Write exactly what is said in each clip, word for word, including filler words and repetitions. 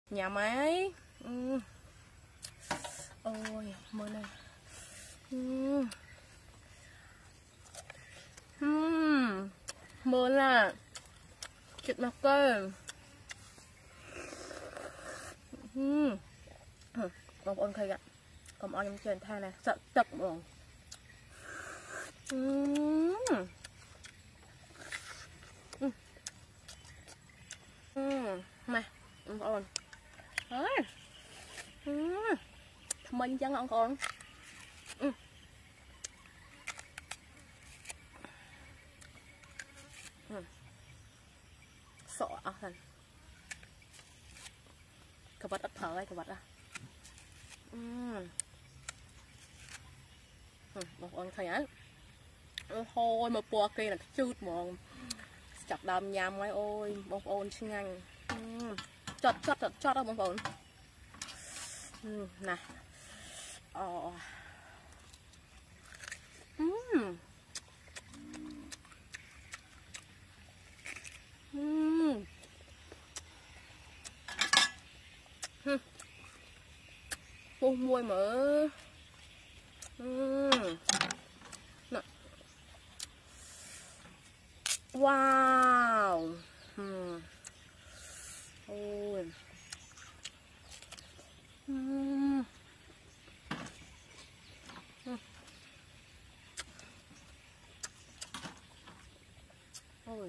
nhà máy ừ. Ôi mưa này ừ. Ừ. Mưa là chụp mặt cơ ừ. Bông ôn khai ạ còn oi trong trên thay này sợ tập rồi ừ. Ừ. Ừ. Này bông ôn đấy ừ. Mình chẳng ông con ừ. Ừ. Sợ à thần cái vật ấp thở ấy cái vật à ừ. Ừ. Bông ôn khai ấy thôi mà bùa kia là chút mà chặt đầm nhằm ấy ôi bông ôn xinh nhanh ừ. chọt chọt chọt chọt đó bông ôn ừ. Này ờ ừ. Ừ. Ừ. Phun môi mở ừ. Nè. Wow ừ. Ôi ừ. Ừ. Ôi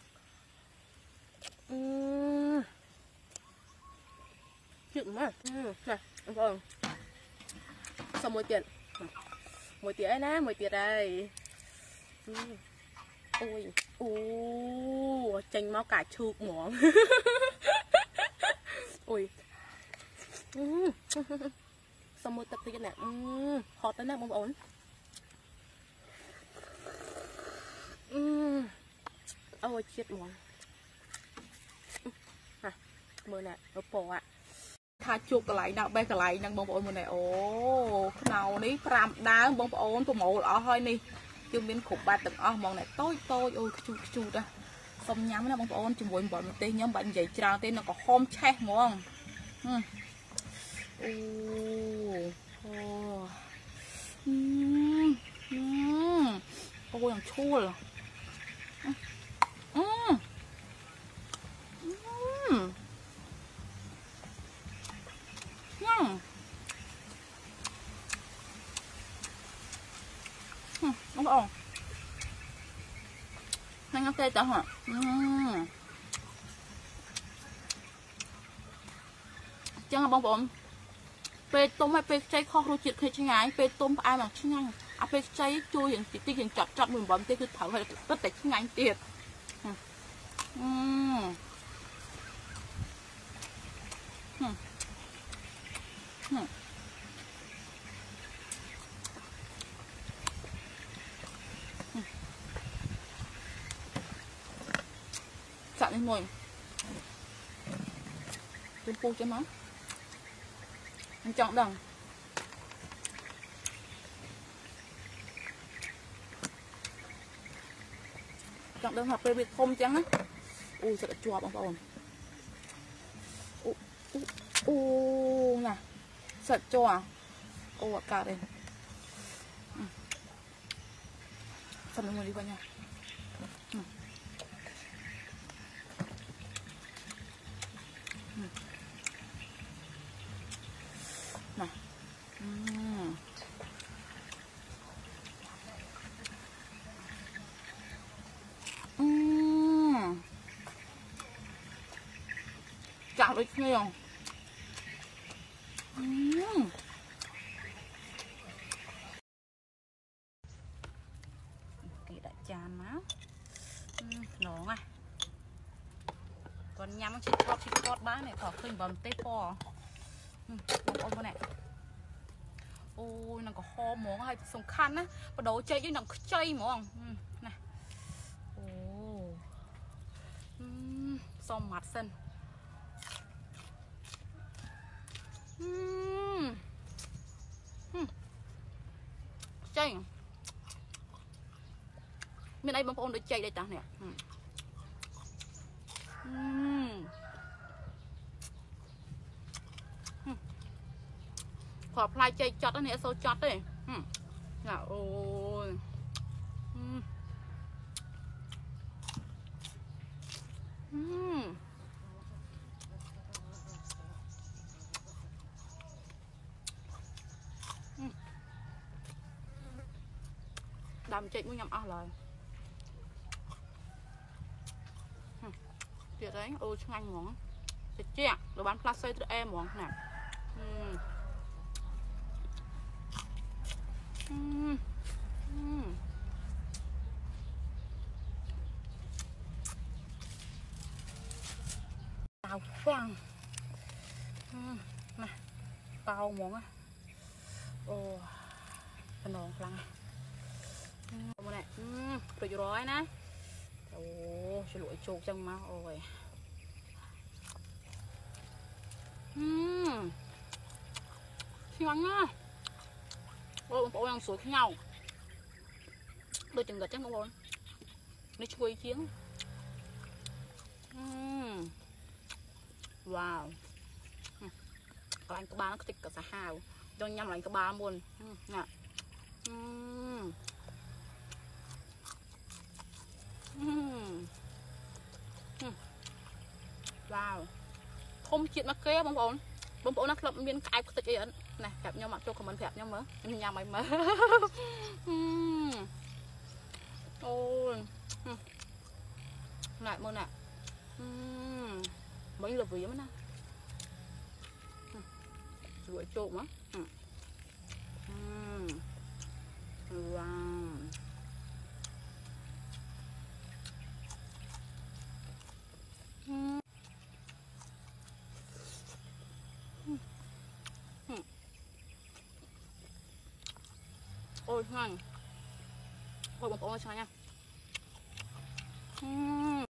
ừ. Chịu mà ừ. Này vâng xong mùi tiền mùi tiền ấy ná mùi tiền đây ừ. Ôi ồ chanh máu cả chục món ôi ừ. Xong mùi tập thì cái này ừ. Hot tới nè bông ổn ừ. Ôi chết món à, mưa nè ở bò ạ tha chuột cái lại nào bay cái lại năng bông ổn mùa này ồ cái nào ní pram đá bông ổn của mẫu ở hơi đi chưa miếng khục ba tầng o mong này tối tôi ôi chu chu ta không nhắm nó bông ổn chỉ muốn bọn tên nhóm bạn dậy trao tên nó có hôm che không ừ. Ô ừ. Ừ. Ôi thằng chua rồi ừ. Ừ. Ừ. Ừ. Bông ổn nhanh ok tao hả ừ. Chẳng là bông ổn pe tôm hay pe chay kho rồi chịt hay chăng ai pe tôm ai mà chăng ai à pe chay chui hiện tí hiện chọt chọt mình bấm tê cứ thở hay tất cả chăng ai tiệt chặn lên mồi lên pu cho nó anh chọn đằng chọn đơn hợp về không trắng á ui sợ chua bông bông u u u nè sợ chua à ô cả đây phần mình đi qua nhà ừ. Ừ. Này ừ. Ừ. Chảo được nhiều ừ. Kỹ đã chán má ừ. Nổ à còn nhắm chỉ chót chỉ chót bá này khỏi khinh bầm tê po ừ. Ôm con này ôi nó có kho món hay sông khăn á và đồ chơi với nó chơi món ừ. Này ồ ừ. Xong mặt sân ừ. Ừ. Chơi bên đây bông ôn được chơi đây ta nè ừ. Ừ. อพลายใจจัดอันนี้โซจัดเลยน่ะโอ้ยอืมดำเจ็ดมุ้งยำอ่ะเลยเดี๋ยวđấy ôช่างหมองจะเจี๊ยหรือบ้านพลาสติกตัวเอ็มหมองน่ะอืมอืมอืมเปล่าฟังมาเปล่าหมองอ่ะโอ้ขนมพลังอืมมาเนี่ยอืมตัวอยู่ร้อยนะโอ้ฉลวยโชกจังมาโอ้ยอืมที่มันน่ะโอ้ยโอ้ยยังสวยขึ้นเงาโดยจังเกิดจังโอ้ยนี่ช่วยเชียงอืมว้าวกลางกระบาลก็ติดกับสาหาวโดนยำหลังกระบาลบนน่ะอืมอืมว้าวทมจิตมาเกะบางคนบางคนนักลับมีนกายก็ติดเยอะนะแบบยำมาโจกับมันแบบยำมั้ยยำไม่มั้ยอืมโอ้ยlại môn ạ uhm, mấy là vì mất nè ruồi trộn á uhm. Wow. Uhm. Uhm. Ôi ngon. Thôi một ôi sao nha. Uhm.